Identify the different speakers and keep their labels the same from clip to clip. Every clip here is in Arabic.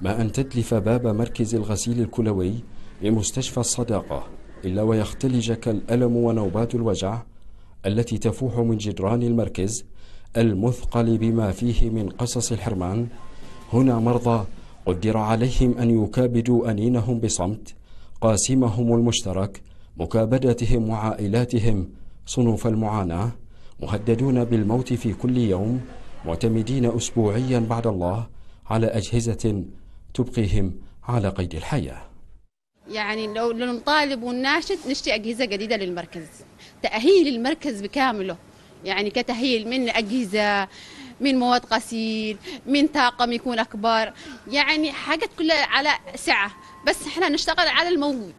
Speaker 1: ما أن تدلف باب مركز الغسيل الكلوي بمستشفى الصداقة إلا ويختلجك الألم ونوبات الوجع التي تفوح من جدران المركز المثقل بما فيه من قصص الحرمان. هنا مرضى قدر عليهم أن يكابدوا أنينهم بصمت، قاسمهم المشترك مكابدتهم وعائلاتهم صنوف المعاناة، مهددون بالموت في كل يوم، معتمدين أسبوعيا بعد الله على أجهزة تبقيهم على قيد الحياة.
Speaker 2: يعني لو نطالب ونناشد نشتري أجهزة جديدة للمركز، تأهيل المركز بكامله، يعني كتأهيل من أجهزة، من مواد غسيل، من طاقم يكون أكبر، يعني حاجات كلها على سعة، بس احنا نشتغل على الموجود،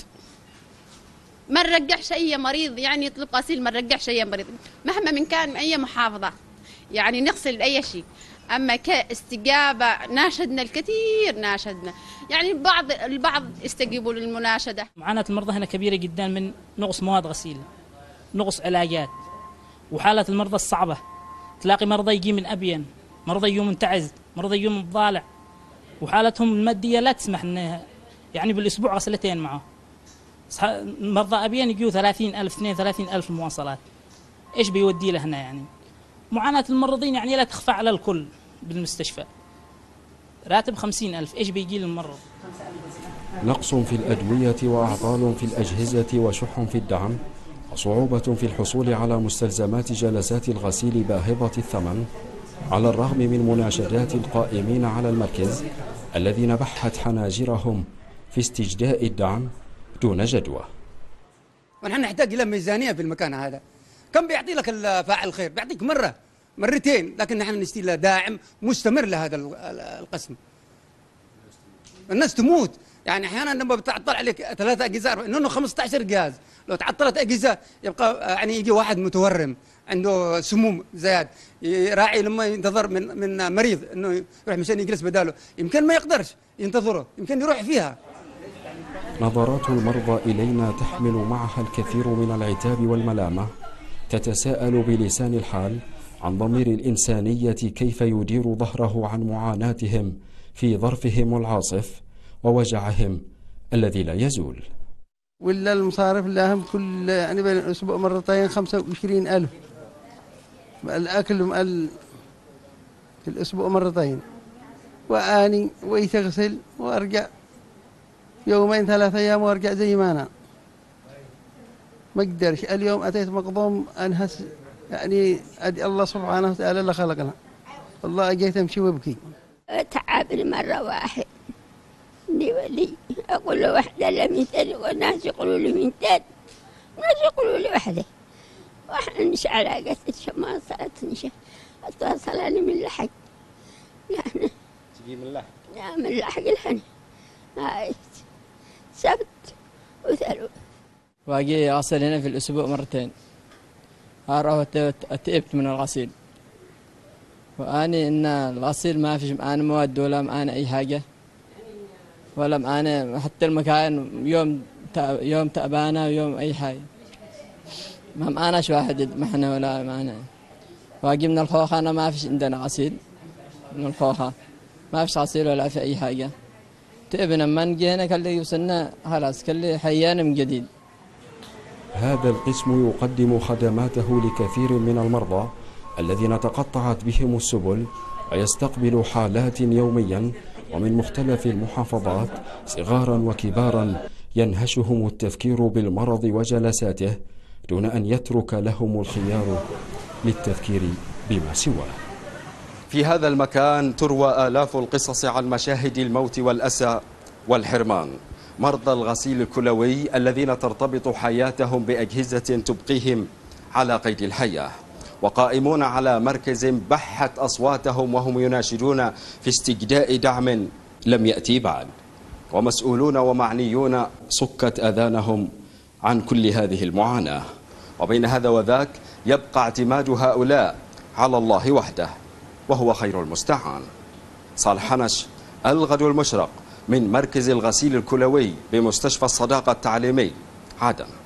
Speaker 2: ما نرجعش أي مريض يعني يطلب غسيل، ما نرجعش أي مريض مهما من كان أي محافظة، يعني نغسل أي شيء. أما كاستجابة ناشدنا الكثير، ناشدنا يعني البعض استجيبوا للمناشدة.
Speaker 3: معاناة المرضى هنا كبيرة جدا من نقص مواد غسيل، نقص علاجات، وحالة المرضى الصعبة، تلاقي مرضى يجي من أبين، مرضى يجوا من تعز، مرضى يجوا من ضالع، وحالتهم المادية لا تسمح إنه يعني بالأسبوع غسلتين معه. مرضى أبين يجوا 30,000 32,000 المواصلات، إيش بيودي له هنا؟ يعني معاناة الممرضين يعني لا تخفى على الكل بالمستشفى، راتب 50,000 إيش بيجي للممرض؟
Speaker 1: نقص في الأدوية وأعطال في الأجهزة وشح في الدعم وصعوبة في الحصول على مستلزمات جلسات الغسيل باهظة الثمن، على الرغم من مناشدات القائمين على المركز الذين بحت حناجرهم في استجداء الدعم دون جدوى.
Speaker 4: ونحن نحتاج إلى ميزانية في المكان هذا. كم بيعطي لك الفاعل الخير؟ بيعطيك مرة مرتين، لكن نحن نشتي له داعم مستمر لهذا القسم. الناس تموت، يعني احيانا لما بتعطل عليك 3 أجهزة انه 15 جهاز، لو تعطلت أجهزة يبقى يعني يجي واحد متورم عنده سموم زياد، راعي لما ينتظر من مريض انه يروح مشان يجلس بداله، يمكن ما يقدرش ينتظره، يمكن يروح فيها.
Speaker 1: نظرات المرضى إلينا تحمل معها الكثير من العتاب والملامة، تتساءل بلسان الحال عن ضمير الإنسانية كيف يدير ظهره عن معاناتهم في ظرفهم العاصف ووجعهم الذي لا يزول.
Speaker 5: ولا المصارف لهم كل يعني بين الأسبوع مرتين 25,000 الأكل في الأسبوع مرتين، وأني ويتغسل وأرجع يومين 3 أيام وأرجع زي ما أنا، ما أقدرش. اليوم أتيت مقضوم أنهس، يعني أدي الله سبحانه وتعالى اللي خلقنا، والله أجيت أمشي وأبكي.
Speaker 6: تعبني مرة واحد لي ولي، أقول له وحدة لم يتد، والناس يقولوا لي من تد، الناس يقولوا لي وحدة، وإحنا مش على قصة ما صارت اتصلني من لحق، يعني
Speaker 7: تجي من لحق؟
Speaker 6: لا من لحق الحين، هاي سبت وثلوث.
Speaker 8: واجي أغسل هنا في الأسبوع مرتين، أروح تعبت من الغسيل، وأني إن الغسيل ما فيش معانا مواد ولا معانا أي حاجة، ولا معانا حتى المكان يوم تعبانة ويوم أي حاجة، ما معاناش واحد محنا ولا معانا. واجي من الخوخة، أنا ما فيش عندنا غسيل من الخوخة، ما فيش غسيل ولا في أي حاجة. تعبنا ما نجي هنا كله يوصلنا خلاص كله حيانا من جديد.
Speaker 1: هذا القسم يقدم خدماته لكثير من المرضى الذين تقطعت بهم السبل، ويستقبل حالات يوميا ومن مختلف المحافظات صغارا وكبارا ينهشهم التفكير بالمرض وجلساته دون أن يترك لهم الخيار للتفكير بما سواه.
Speaker 7: في هذا المكان تروى آلاف القصص عن مشاهد الموت والأسى والحرمان. مرضى الغسيل الكلوي الذين ترتبط حياتهم بأجهزة تبقيهم على قيد الحياة، وقائمون على مركز بحت أصواتهم وهم يناشدون في استجداء دعم لم يأتي بعد، ومسؤولون ومعنيون صكت آذانهم عن كل هذه المعاناة. وبين هذا وذاك يبقى اعتماد هؤلاء على الله وحده، وهو خير المستعان. صالح حنش، الغد المشرق، من مركز الغسيل الكلوي بمستشفى الصداقة التعليمي، عدن.